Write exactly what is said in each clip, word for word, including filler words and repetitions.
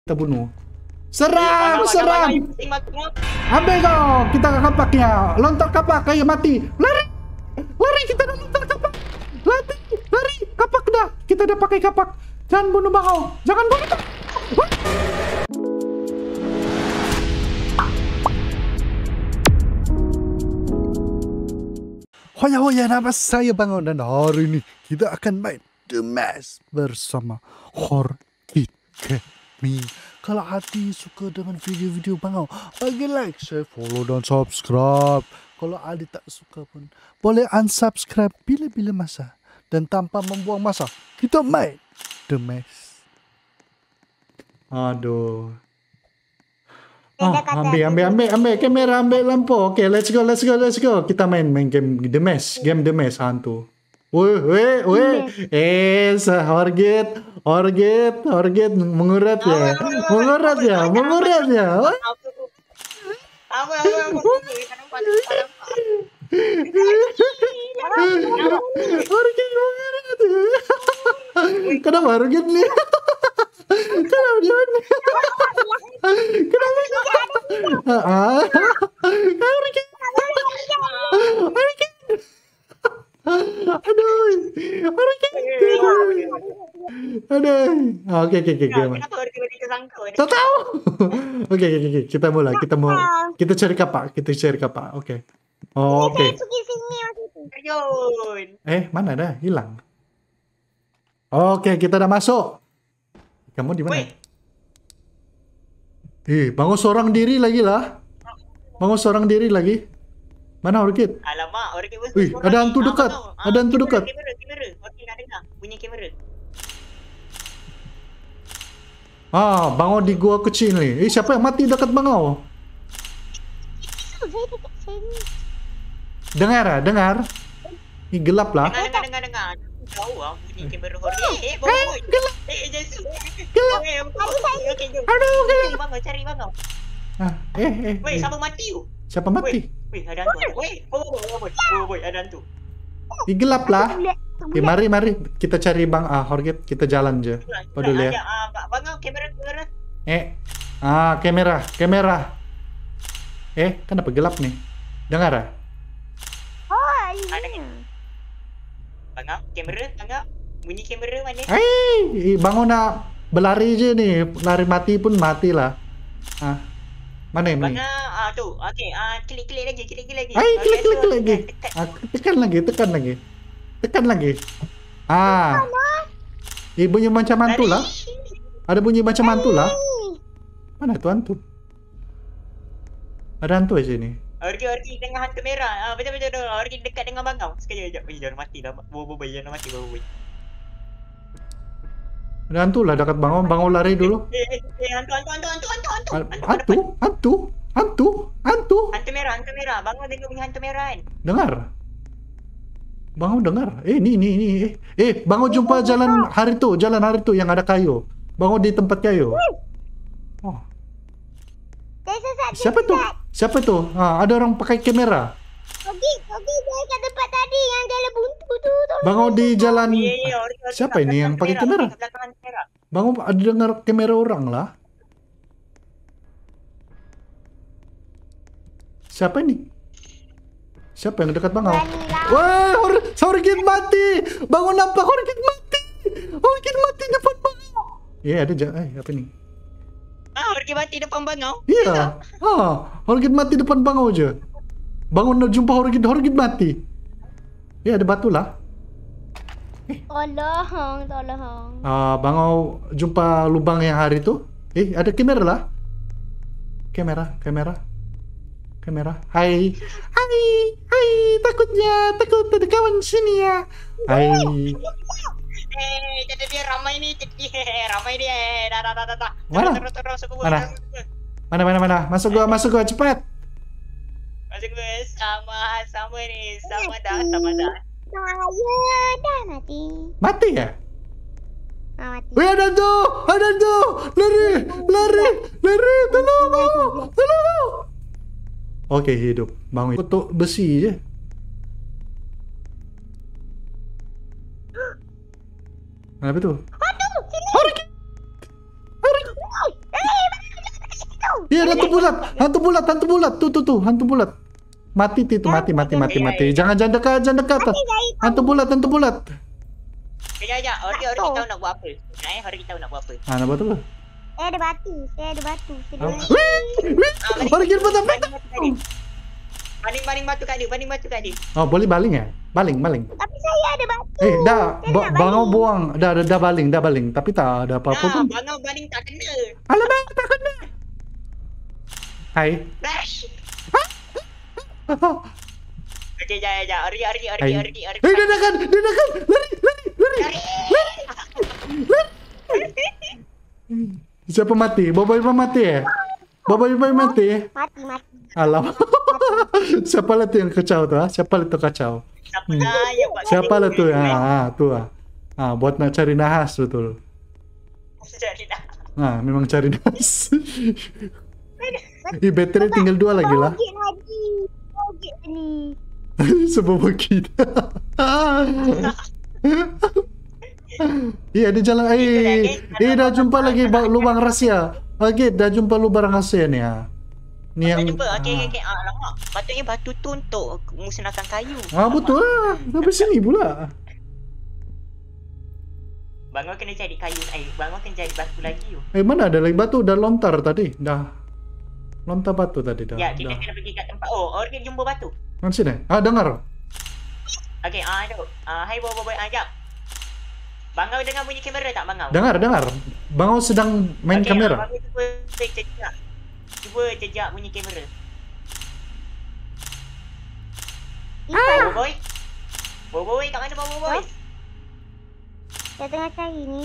Kita bunuh. Serang, serang. Ambil kau. Kita ke kapaknya. Lontar kapak, kayak mati. Lari. Lari, kita dah lontar kapak. Lari, lari. Kapak dah. Kita dah pakai kapak. Jangan bunuh bangau. Jangan bunuh. Hoya hoya, nama saya Bangau dan hari ini kita akan main The Maze bersama Horkit Gaming. Kalau hati suka dengan video-video Bangau, bagi like, share, follow dan subscribe. Kalau adik tak suka pun boleh unsubscribe bila-bila masa. Dan tanpa membuang masa, kita main The Maze. Aduh. Oh, ambil, ambil, ambil, ambil kamera, ambil lampu. Okay, let's go, let's go, let's go. Kita main main game The Maze, game The Maze hantu. Weh, weh, weh. Eh, Horkit, Horkit, Horkit mengurat ya, mengurat ya, mengurat ya. Horkit mengurat. Kenapa Horkit nih? Kenapa dia nih? Kenapa? Ah, Horkit, Horkit. Aduh, Horkit. Aduh. Oke, oke, oke. Tak tahu. Oke, oke, oke. Kita mulai. Kita mau. Kita cari kapak. Kita cari kapak. Oke. Oh, oke. Eh, mana dah? Hilang. Oke, kita udah masuk. Kamu di mana? Eh, bangun seorang diri lagi lah. Bangun seorang diri lagi. Mana Horkit? Alamak, Horkit bos. Wih, ada hantu dekat. Ada hantu dekat. Kamera, kamera. Horkit nak dengar bunyi kamera. Ah, Bangau di gua kecil ni. Eh, siapa yang mati dekat Bangau? Dengar ah, dengar. Ini gelap lah. Dengar, dengar, dengar, dengar. Tahu ah bunyi kamera Horkit. Eh, boy. Gelap. Eh, jesu. Gelap. Okey, jom. Aduh, gelap. Cari Bangau, cari Bangau. Ah, eh, eh. Weh, eh. siapa mati tu? Siapa mati? Weh, ada hantu. Weh, oh, oh, boy. Oh, boy, ada hantu. Ini gelap lah. Eh, mari, mari. Kita cari Bang ah, Horkit. Kita jalan je. Peduli ya. Bangau, kamera, kamera. Eh, ah, kamera, kamera. Eh, kenapa gelap nih? Dengar ah? Oh, Ada iya. Bangau, kamera, Bangau. Bunyi kamera mana? Eh, Bangau nak berlari je ni. Lari mati pun mati lah. Ah, mana ini? Bangau, ah tu. Okey, ah klik-klik lagi, klik-klik lagi. Ay, klik, klik, klik lagi. Tekan. Ah, tekan lagi, tekan lagi. Tekan lagi. Ah. Eh, bunyi macam hantu lah. Ada bunyi macam hantu lah. Mana tu hantu? Ada hantu di sini. Horkit, Horkit dengan hantu merah. Ah, betul betul betul. Horkit dekat dengan Bangau. Sekejap, sekejap. Eh, jangan mati dah. Bobo boy, jangan mati bobo boy. Ada hantu lah dekat Bangau. Bangau lari dulu. Eh, eh, eh, hantu, hantu, hantu, hantu, hantu, hantu. Hantu, hantu, hantu, hantu. Hantu merah, hantu merah. Bangau dengar bunyi hantu merah kan? Dengar. Bangau dengar. Eh, ni, ni, ni. Eh, eh Bangau jumpa jalan hari tu, jalan hari tu yang ada kayu. Bangau di tempat kayu. Oh. Siapa tu? Siapa tu? Ha, ada orang pakai kamera. Ogi, Ogi saya kat tempat tadi yang dalam buntu tu. Bangau di jalan. Ya, ya, ya. Horkit, Horkit, Siapa kat ini belakang yang pakai kamera? Kat belakang hantu merah. Bangau ada dengar kamera orang lah. Siapa ini? Siapa yang dekat Bangau? Wah, Hor Horkit mati. Bangau nampak Horkit mati. Horkit mati depan Bangau. Ya, ada je. Eh, apa ni? Ah, Horkit mati depan Bangau. Iya. Ah, Horkit mati depan Bangau je. Bangun nak jumpa Horkit, Horkit mati. Ya, ada batu lah. Tolong, tolong. Ah, Bangau jumpa lubang yang hari tu. Eh, ada kamera lah. Kamera, kamera. Kamera. Hai. Hai. Hai, takutnya. Takut ada kawan sini ya. Hai. Eh, jadi dia ramai ni. Jadi ramai dia. Dah, dah, dah, dah, dah. Mana? Terus, terus, terus, terus. Mana? Mana, mana, mana? Masuk gua, masuk gua cepat. Masuk gue sama, sama ni. Sama dah, sama dah. Saya dah mati. Mati ya? Ah, mati. Wih, ada tu. Ada tu. Lari, lari, lari. Tolong, tolong. Okey, hidup. Bangun. Kutuk besi je. Apa tu? Aduh, sini. Horkit. Horkit. Iya, ada hantu bulat, hantu bulat, hantu bulat, tuh tuh tuh, hantu bulat. Mati itu, mati, mati, mati, mati. Jangan jangan dekat, jangan dekat. Hantu bulat, hantu bulat. Kejap, kejap. Orgi, Orgi tahu nak buat apa. Nah, eh, Orgi tahu nak buat apa. Ah, nak buat apa? Saya ada batu. Saya ada batu. Saya ada batu. Wih, wih, Orgi buat apa? Baling, baling batu kat dia, baling batu kat dia. Oh, boleh baling ya? Baling, baling. Tapi saya ada batu. Eh, dah, Saya ba- nak bangau baling. buang, dah, dah, dah baling, dah baling. Tapi tak ada apa-apa Nah, pun. bangau baling tak kena. Alamak, tak kena. Hai. Flash. Okey, jap, jap. Orgi, Orgi, Orgi, Hai. Orgi, Orgi. Eh, dia dekat, dia dekat. Lari, lari, lari. Siapa mati? Boboiboy mati ya? Boboiboy mati? Mati, mati. Alam. Siapa lah tu yang kacau tu? Ha? Siapa lah tu kacau? Siapa dah yang buat Siapa lah tu? Ha, ha, tu ah. Ha, buat nak cari nahas betul. Jadi dah. Ha, memang cari nahas. Eh, bateri tinggal dua lagi lah. Bogit lagi. Bogit ni. Sebab kita. Iya, ada jalan. Eh, eh dah jumpa lagi ba- lubang rahsia. Okey, dah jumpa lubang rahsia ni ha. Ni Yang... yang Jumpa. Okey, okey, okey. Ah, alamak. Patutnya batu tu untuk musnahkan kayu. Ah, betul lah. Sampai sini pula. Bangau kena cari kayu. Eh, Bangau kena cari batu lagi tu. Eh, mana ada lagi batu? Dah lontar tadi. Dah. Lontar batu tadi dah. Ya, kita dah. kena pergi kat tempat. Oh, Orgi jumpa batu. Mana sini? Ah, dengar. Okey, ah, ada. Ah, hai, boy, boy, boy. Ah, jap. Bangau dengar bunyi kamera tak, Bangau? Dengar, dengar. Bangau sedang main Okey, kamera. ah, Bangau cuba jejak. Cuba jejak bunyi kamera. Ah. Boy, boy. Boy, boy, kat mana boy, boy? Saya tengah cari ni.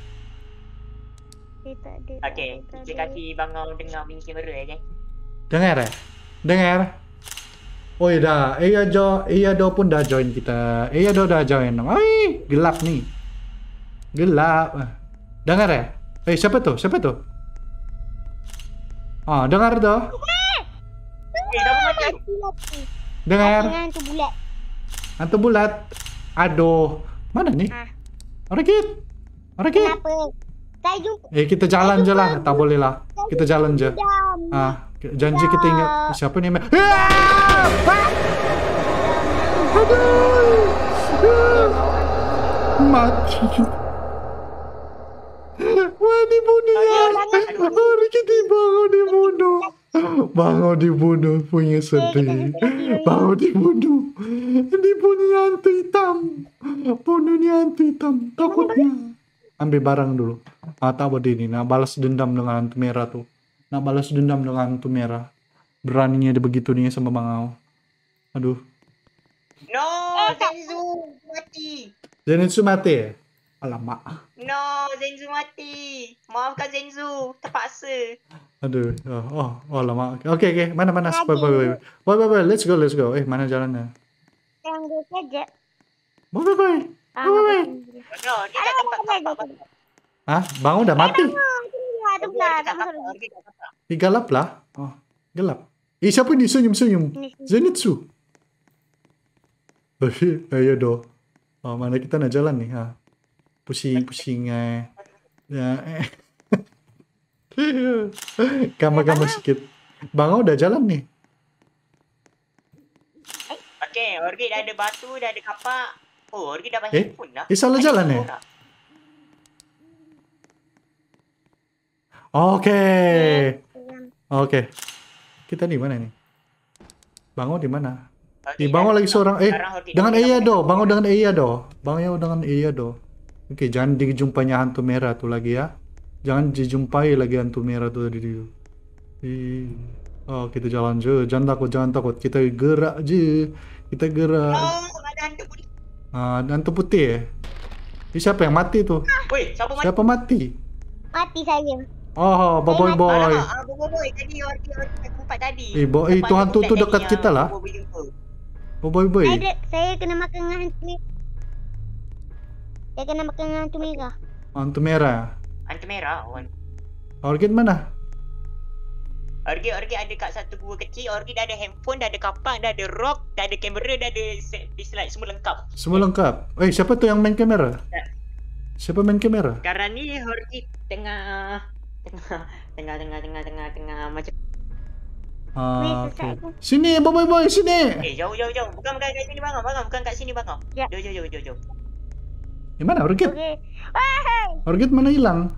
Saya tak ada. tak Okey, ada, tak kita ada. kasih Bangau dengar bunyi kamera, okey? Dengar eh? Dengar. Oh iya dah. Iya Jo, iya Do pun dah join kita. Iya Do dah join. Ai, gelap nih. Gelap. Dengar ya? Eh, siapa tuh? Siapa tuh? Ah, dengar tuh. Eh, dah mati. Mati lagi. Dengar. Mati dengan hantu bulat. Hantu bulat. Aduh. Mana nih? Ah. Rakit. Rakit. Kenapa? Saya jumpa. Eh, kita jalan je lah. Tak boleh lah. Kita jalan je. Dam. Ah, janji kita ingat. Siapa ni? Ah! Ah! Aduh. Ah! Mati. Wah, dibunuh ya. Oh, kita Bangau dibunuh. Bangau dibunuh, punya sedih. Bangau dibunuh. Dibunuh hantu hitam. Bunuhnya hantu hitam. Takutnya. Ambil barang dulu. Ah, tak boleh ini. Nak balas dendam dengan hantu merah tuh. Nak balas dendam dengan hantu merah. Beraninya dia begitu nih sama Bangau. Aduh. No, Zenzu mati. Zenitsu mati ya? Alamak. No, Zenzu mati. Maafkan Zenzu, terpaksa. Aduh. Oh, oh, oh alamak. Oke, oke. Mana, mana? Boy, boy, boy. Boy, boy, boy. Let's go, let's go. Eh, mana jalannya? Yang dia saja. Boy, boy, boy. Ah, Boy, boy. No, dia kat tempat kapak. Hah? Bangau udah mati? Ah, tu pula. Tak masuk lagi. Orgi kat kapak. Ih, gelap lah. Oh, gelap. Eh, siapa ni senyum-senyum? Ni sini. Zenitsu. Eh, ayo do. Oh, mana kita nak jalan nih? Ha. Pusing-pusing eh. Ya, eh. Gambar-gambar sikit. Bangau udah jalan nih. Okey, Orgi dah ada batu, dah ada kapak. Oh, Orgi dah Eh? banyak pun dah. Eh, salah jalan ya? Oke. Oke. Kita di mana nih? Bangau di mana? Okay, Di Bangau lagi seorang eh Orgi dengan dah Eya banyak do, pun. Bangau dengan Eya do. Bangau dengan Eya do. Oke, jangan dijumpanya hantu merah tuh lagi ya. Jangan dijumpai lagi hantu merah tuh tadi itu. Ih. Oh, kita jalan je. Jangan takut, jangan takut. Kita gerak je. Kita gerak. Oh, ada hantu putih. Ah, hantu putih ya. Ini siapa yang mati tuh? Woi, siapa mati? Siapa mati? Mati saya. Oh, boy boy. Alamak, ah, boy, boy, boy. Tadi Orgi Orgi kat tempat tadi. Eh, bo, eh, Tempat tu hantu budak tu tadi dekat yang kita lah. boy, boy jumpa. Oh, boy boy. Saya, ada- saya kena makan dengan hantu merah. Saya kena makan dengan hantu merah. Hantu merah. Hantu merah. Oh. Orchid mana? Orgi Orgi ada kat satu gua kecil. Orgi dah ada handphone, dah ada kapak, dah ada rock, dah ada kamera, dah ada set dislight, semua lengkap. Semua lengkap. Eh, siapa tuh yang main kamera? Ya. Siapa main kamera? Sekarang ni Orgi tengah Tengah, tengah, tengah, tengah, tengah, tengah. Macam Ah, Weh, okay. sesat. Sini, boy boy boy, sini. eh jauh jauh jauh. Bukan bukan kat sini bang. Bang, bukan kat sini bang. Ya. Jauh jauh jauh jauh jauh. Di mana Orchid? Okey. Wahai. Orchid mana hilang?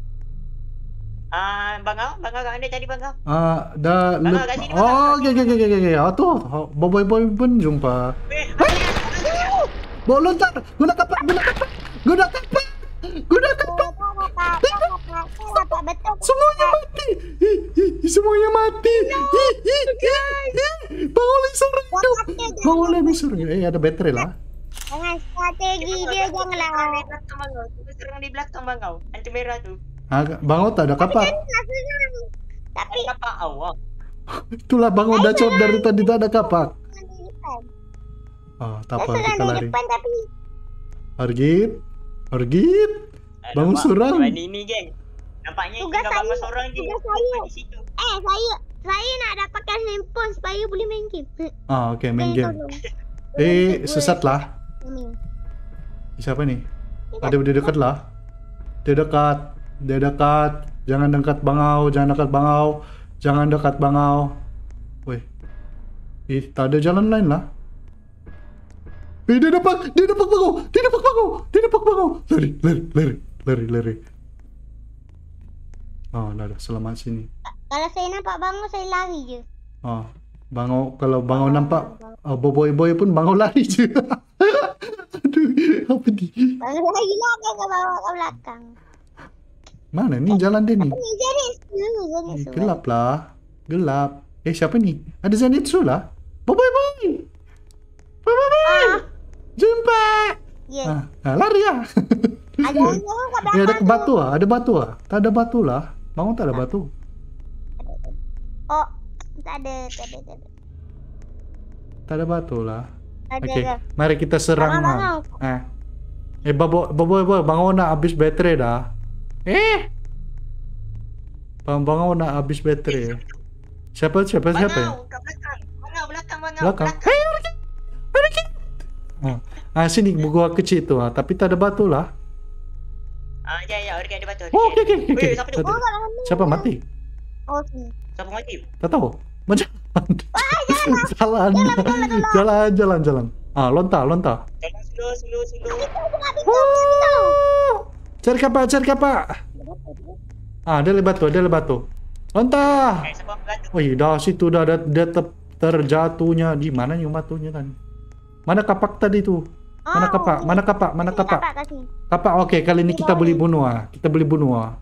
Ah, bang Au, bang Au kat mana tadi bang Au? Ah, dah Bang, lep- kat sini, bang, Oh, kat okey okey okey okey. Ah tu, boy boy boy pun jumpa. Weh, Bawa lontar, guna kapak, guna kapak. Guna kapak. Guna kapak. Dapat betul. Semuanya mati. Ih, ih, semuanya mati. Ih, ih, ih, ih. Bangun lagi seorang hidup. Bangun lagi seorang. Eh, ada baterai lah. Dengan strategi dia janganlah. Serang di belakang bang Au. Kita serang di belakang bang Au. Hantu merah tu. Ah, Bang tak ada kapak. Tapi Ada apa awak? Itulah Bang dah cop dari tadi tak ada kapak. di depan. Ah, tak Dah apa serang kita di lari. depan tapi Orchid. Orchid. Bangun seorang. Ini ni geng. Nampaknya Tugas tinggal bangun saya, seorang je. tugas saya. Di situ. eh saya saya nak dapatkan handphone supaya boleh main game. Ah, okey main Boleh game. tolong. Eh, Boleh- sesatlah. boleh. Siapa ni? Ada dia dekat lah. Dia dekat. Dia dekat. Jangan dekat bangau, jangan dekat bangau. Jangan dekat bangau. Weh. Eh, tak ada jalan lain lah. Eh, dia dapat, dia dapat bangau. Dia dapat bangau. Dia dapat bangau. Lari, lari, lari, lari, lari. Oh, dah, dah. Selamat sini. Kalau saya nampak bangun saya lari je. Oh, bangau, kalau bangau nampak, oh, boy boy pun bangau lari je. Aduh, apa ni? Bangun lagi lah kan ke bawah ke belakang. Mana ni jalan dia ni? Ni Zenitsu, Eh, Zenitsu. gelap lah. Gelap. Eh, siapa ni? Ada Zenitsu lah. Boy boy boy. Boy boy boy. Ah, Jumpa. yes. Ah, ah, lari lah. Ada orang kat Eh, belakang ada tu. batu ah, ada batu ah. Tak ada batu lah. Bangun tak ada batu. Oh, tak ada, tak ada, tak ada. Tak ada batu lah. Ada Okey, ke? mari kita serang. Bangun, ah. bangun. Eh. Eh, boy boy boy, bangun nak habis baterai dah. Eh. Bang bangun nak habis baterai. Siapa siapa Bang siapa? Au, kat belakang. Bang Au, belakang bang Au. Belakang. Hei, Orchid. Orchid. Ah, ah sini gua kecil tu ah, tapi tak ada batu lah. Ah, ya ya, orang ada batu. Oh, okey okey okey. Weh, siapa tu? Ada- Oh, kat belakang tu. Siapa mati? Oh, sini. Siapa mati? Tak tahu. Macam jalan. Jalan jalan jalan. Ah, lontar lontar. Jangan slow, slow, slow. Oh. Cari kapak, cari kapak. Ah, ada le batu, ada le batu. Lontar. Eh, siapa batu? Wih, dah situ dah ada dia ter, terjatuhnya di mana yang batunya kan? Mana kapak tadi tu? Mana Oh, kapak? sini. Mana kapak? Mana Sini kapak? kapak kat sini. Kapak. Okey, kali ni kita boleh bunuh ah. Kita boleh bunuh ah.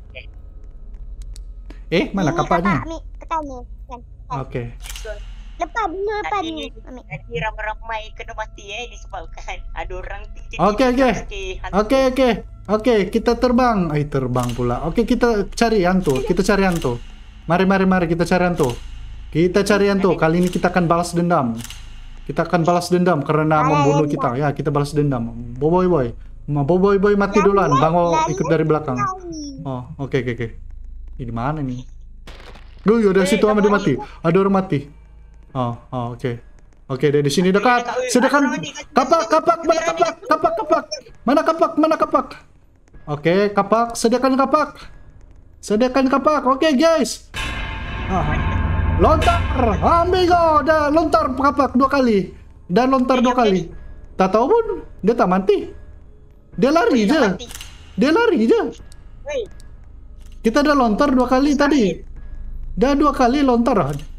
Eh, mana Ini kapaknya? Kapak, ambil tekan ni. Tekan. Okey. Lepas dulu, lepas Tadi dulu. ni, Ambil. tadi ramai-ramai kena mati eh disebabkan ada orang tu jadi Okey, okey. okey. Okey, okey. Okey, kita terbang. Eh, terbang pula. Okey, kita cari hantu. Kita cari hantu. Mari, mari, mari kita cari hantu. Kita cari hantu. Kali ini kita akan balas dendam. Kita akan balas dendam karena Balas membunuh dendam. kita. Ya, kita balas dendam. Boy boy. Ma boy boy mati duluan. Bango ikut dari belakang. Lari. Oh, okey, okey, okey. Ini mana nih? Gue ada situ sama dia mati. Ada orang mati. Oh, oh, okey. Okey, dari sini dekat. Sedangkan kapak, kapak, mana kapak? Kapak, kapak. Mana kapak? Mana kapak? Okey, kapak. Sediakan kapak. Sediakan kapak. Okey, guys. Ah. Lontar. Amigo, dah lontar kapak dua kali. Dan lontar dua kali. Tak tahu pun dia tak mati. Dia lari je. Dia lari je. Weh, Kita dah lontar dua kali tadi. Dah dua kali lontar.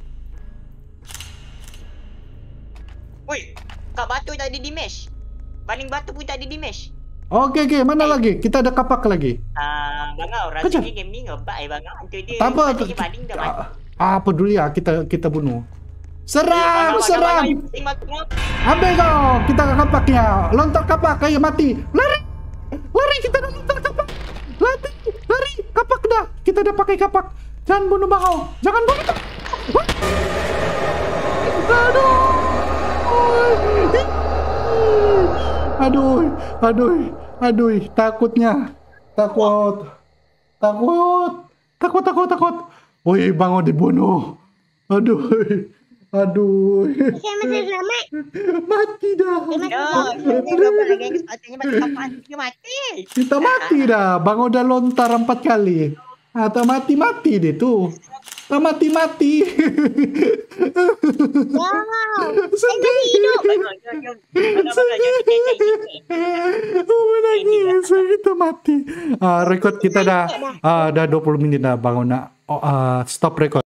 weh. Kat batu tak ada dimesh. Baling batu pun tak ada dimesh. Okey, okey. Mana lagi? Kita ada kapak lagi. Ah, Bang Au, Kejap. rasanya game ni ngebat eh Bang Au. Hantu dia Tak apa. tadi je baling dah mati. Ah, peduli ah kita kita bunuh. Serang, Bang Au, serang. Bang Au, pusing mati kau. Ambil kau. Kita ke kapaknya. Lontar kapak kayak mati. Lari. Lari kita dah lontar kapak. Lari, lari. Kapak dah. Kita dah pakai kapak. Jangan bunuh bangau. Jangan bunuh. Wah. Aduh. Aduh. Aduh. Aduh. Takutnya. Takut. Takut. Takut, takut, takut. Woi, bangau dibunuh. Aduh. Aduh. Saya masih selamat. Mati dah. Saya masih Ya, selamat. dia ngebat lagi. Sepatutnya batu kapan dia mati. Kita mati dah. Bangau dah lontar empat kali. Ah, tak mati-mati dia tu. Tak mati-mati. Wow. Sedih. Bangun, jom, jom. Bangun, bangun, jom kita cari tiket. Oh, menangis. Kita mati. Ah, rekod kita dah Dah. ah, dah dua puluh minit dah bangun nak oh, ah, stop record.